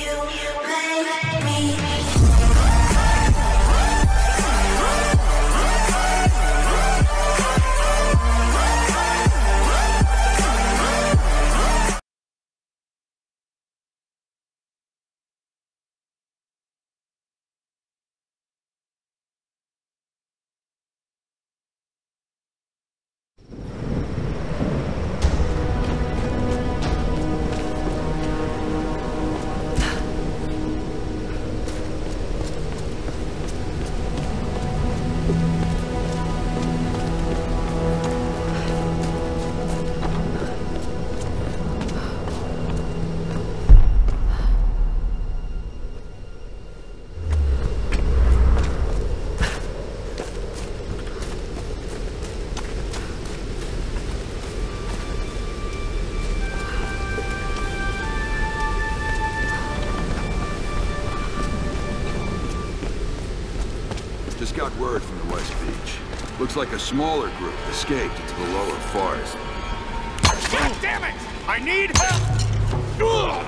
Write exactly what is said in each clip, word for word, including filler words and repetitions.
Just got word from the West Beach. Looks like a smaller group escaped into the lower forest. God damn it! I need help! Ugh!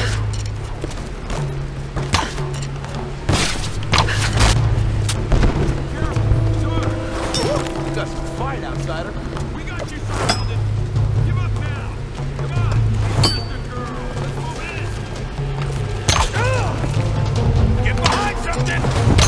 You got some fight, outsider. We got you surrounded! Give up now! Come on! Sister girl! Let's move in! Ugh! Get behind something!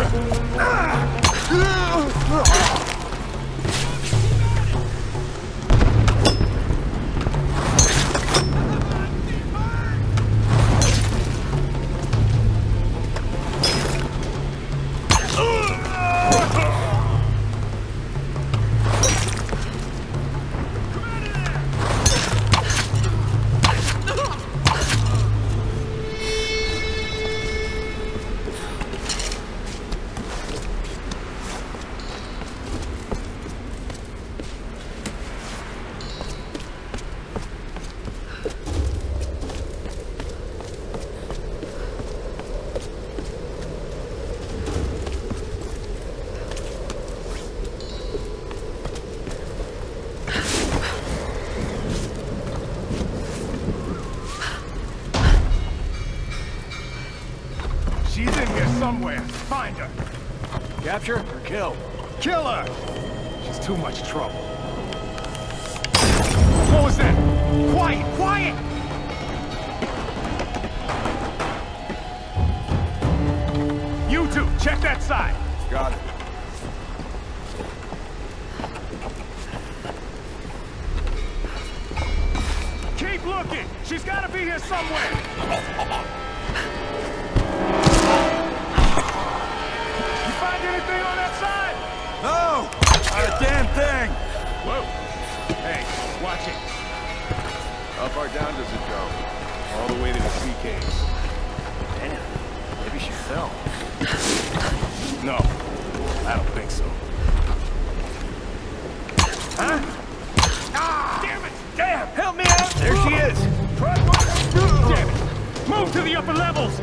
She's in here somewhere. Find her. Capture or kill? Kill her! She's too much trouble. What was that? Quiet! Quiet! You two, check that side. Got it. Keep looking! She's gotta be here somewhere! Anything on that side? No! Not a damn thing! Whoa! Hey, watch it. How far down does it go? All the way to the sea caves. Damn. Maybe she fell. No, I don't think so. Huh? Ah! Damn it! Damn! Help me out! There she is! Try one! Damn it! Move to the upper levels!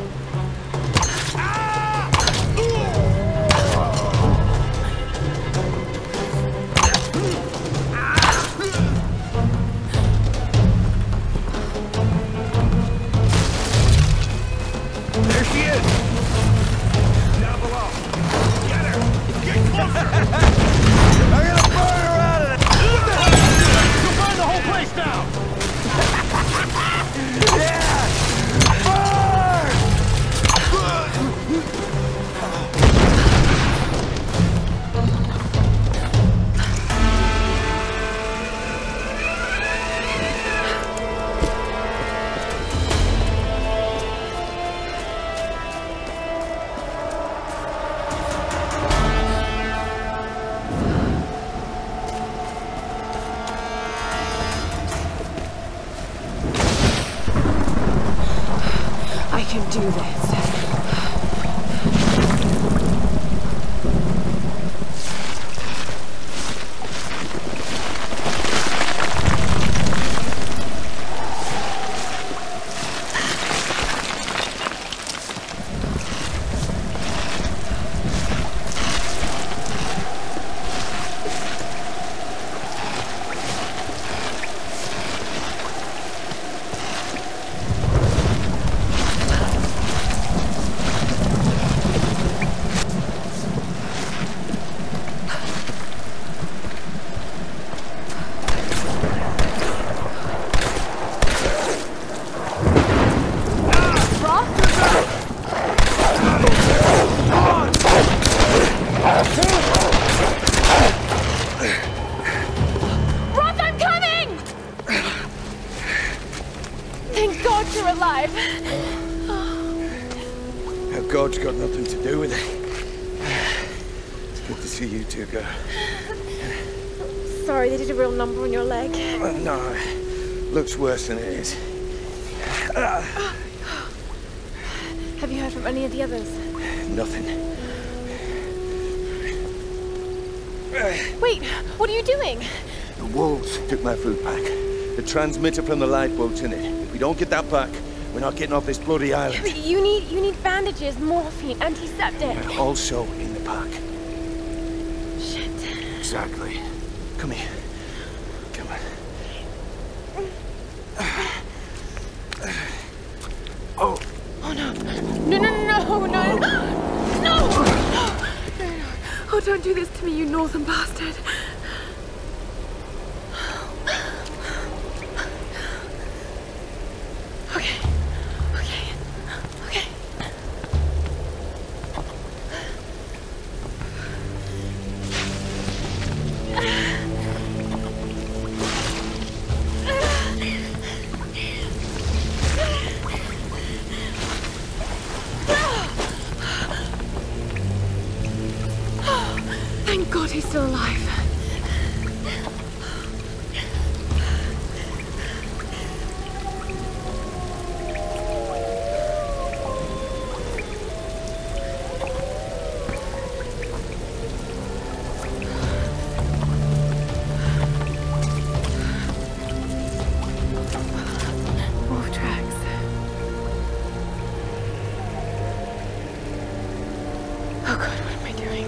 There she is! Down below! Get her! Get closer! I'm gonna burn her out of it! You'll burn the whole place down! Yeah! Burn! I can do this. alive. Now, God's got nothing to do with it. It's good to see you two go. Sorry, they did a real number on your leg. Well, no, looks worse than it is. Have you heard from any of the others? Nothing. Wait, what are you doing? The wolves took my food pack. The transmitter from the lifeboat's in it. If we don't get that back, we're not getting off this bloody island. You need you need bandages, morphine, antiseptic. Also in the pack. Shit. Exactly. Come here. Come on. Oh. Oh no. No, no, no, no, no. No! No, no. Oh, don't do this to me, you northern bastard. Okay. Okay. Okay. Thank God he's still alive. Wolf tracks. Oh God, what am I doing?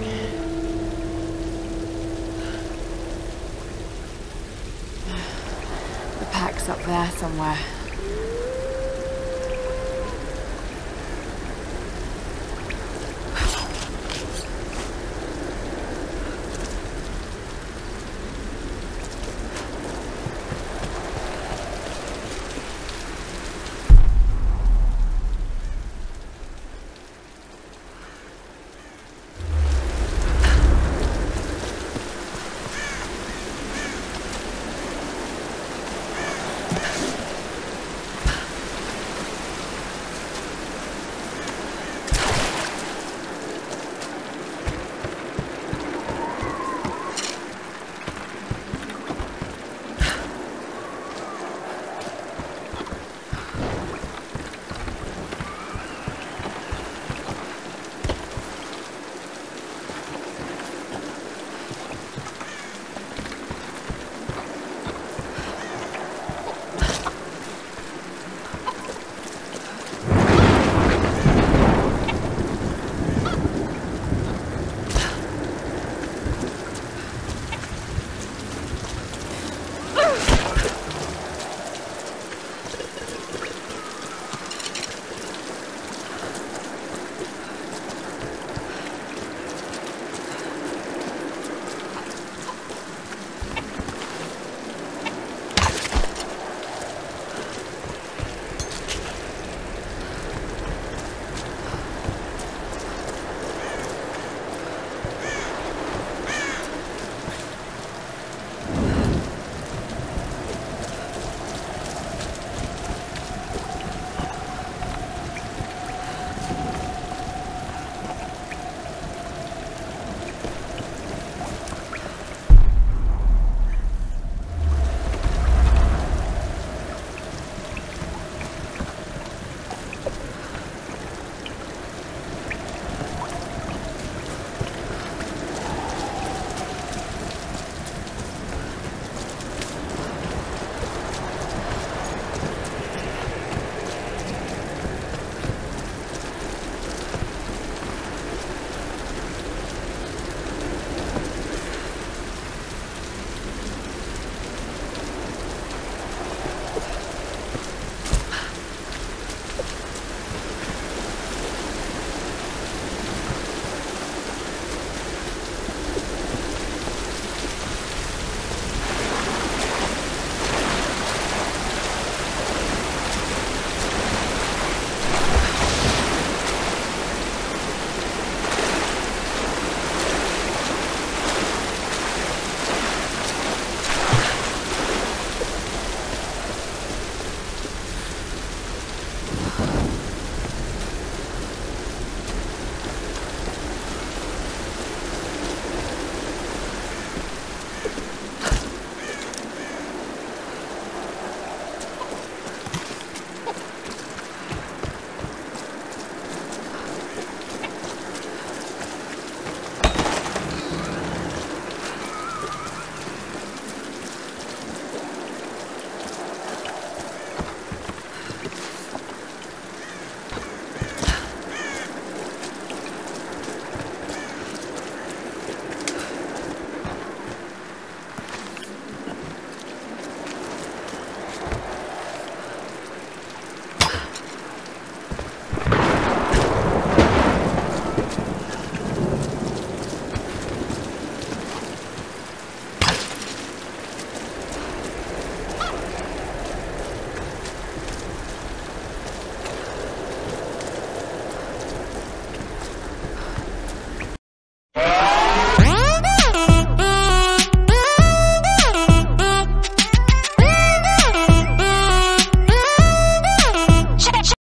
The pack's up there somewhere.